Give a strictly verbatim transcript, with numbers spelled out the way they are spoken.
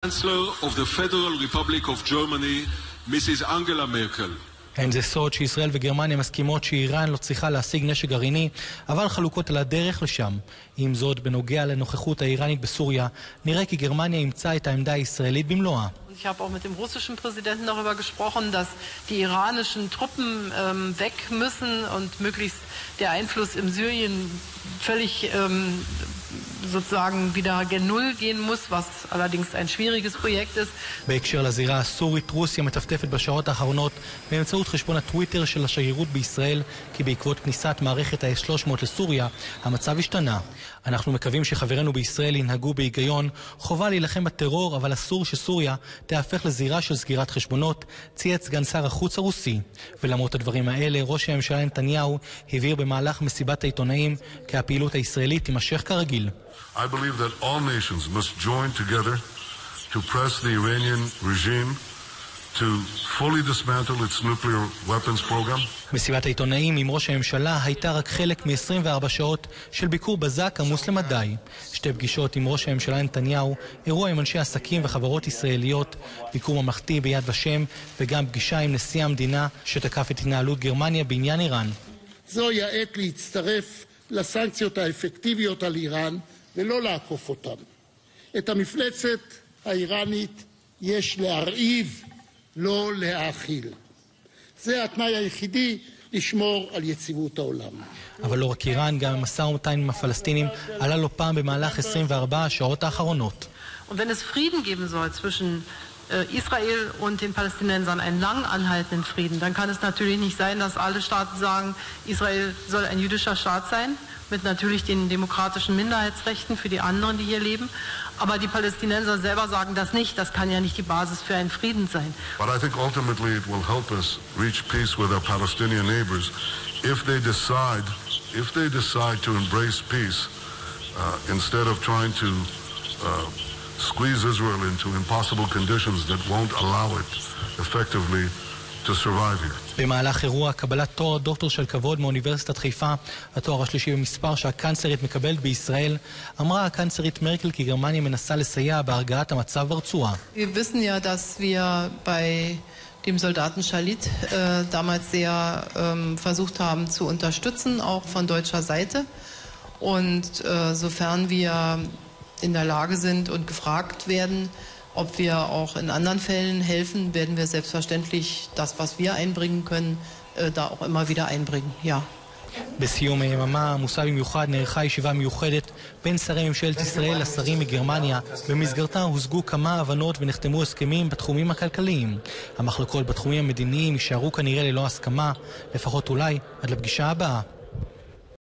Chancellor of the Federal Republic of Germany, Missus Angela Merkel. אין זה סוד שישראל וגרמניה מסכימות שאיראן לא צריכה להשיג נשק גרעיני, אבל חלוקות על הדרך לשם. עם זאת, בנוגע לנוכחות האיראנית בסוריה, נראה כי גרמניה אימצה את העמדה הישראלית במלואה. Ich habe auch mit dem russischen Präsidenten darüber gesprochen, dass die iranischen Truppen ähm, weg müssen und möglichst der Einfluss im Syrien völlig ähm, sozusagen wieder gen Null gehen muss, was allerdings ein schwieriges Projekt ist. בהקשר לזירה הסורית, רוסיה מטפטפת בשעות האחרונות באמצעות חשבון הטוויטר של השגרירות בישראל, כי בעקבות כניסת מערכת ה-אס שלוש מאות לסוריה, המצב השתנה. אנחנו מקווים שחברינו בישראל ינהגו בהיגיון. חובה להילחם בטרור, אבל אסור שסוריה תהפך לזירה של סגירת חשבונות, צייץ סגן שר החוץ הרוסי. ולמרות הדברים האלה, ראש הממשלה נתניהו הבהיר במהלך מסיבת העיתונאים כי הפעילות הישראלית תימשך כרגיל. I believe that all nations must join together to press the Iranian regime to fully dismantle its nuclear weapons program. מסיבת העיתונאים עם ראש הממשלה הייתה רק חלק מ-עשרים וארבע שעות של ביקור בזק עמוס למדי. שתי פגישות עם ראש הממשלה נתניהו, אירוע עם אנשי עסקים וחברות ישראליות, ביקור ממלכתי ביד ושם, וגם פגישה עם נשיא המדינה שתקף את התנהלות גרמניה בעניין איראן. זוהי העת להצטרף לסנקציות האפקטיביות על איראן ולא לעקוף אותן. את המפלצת האיראנית יש להרעיב, לא להאכיל. זה התנאי היחידי לשמור על יציבות העולם. אבל לא רק איראן, גם המשא ומתן עם הפלסטינים עלה לא פעם במהלך עשרים וארבע השעות האחרונות. Und wenn es Frieden geben soll zwischen Israel und den Palästinensern, einen lang anhaltenden Frieden, dann kann es natürlich nicht sein, dass alle Staaten sagen, Israel soll ein jüdischer Staat sein, mit natürlich den demokratischen Minderheitsrechten für die anderen, die hier leben. Aber die Palästinenser selber sagen das nicht. Das kann ja nicht die Basis für einen Frieden sein. But I think ultimately it will help us reach peace with our Palestinian neighbors if they decide, if they decide to embrace peace uh, instead of trying to uh, squeeze Israel into impossible conditions that won't allow it effectively to survive here. במהלך אירוע קבלת תואר דוקטור של כבוד מאוניברסיטת חיפה, התואר השלישי במספר שהקנצלרית מקבלת בישראל, אמרה הקנצלרית מרקל כי גרמניה מנסה לסייע בהרגעת המצב ברצועה. Wir wissen ja, dass wir bei dem Soldaten Shalit äh, damals sehr ähm, versucht haben zu unterstützen, auch von deutscher Seite. Und äh, sofern wir in der Lage sind und gefragt werden, ob wir auch in anderen Fällen helfen, werden wir selbstverständlich das, was wir einbringen können, äh, da auch immer wieder einbringen. Ja. בסיום היממה עמוסה במיוחד נערכה ישיבה מיוחדת בין שרי ממשלת ישראל לשרים מגרמניה, במסגרתה הושגו כמה הבנות ונחתמו הסכמים בתחומים הכלכליים. המחלוקות בתחומים המדיניים יישארו כנראה ללא הסכמה, לפחות אולי עד לפגישה הבאה.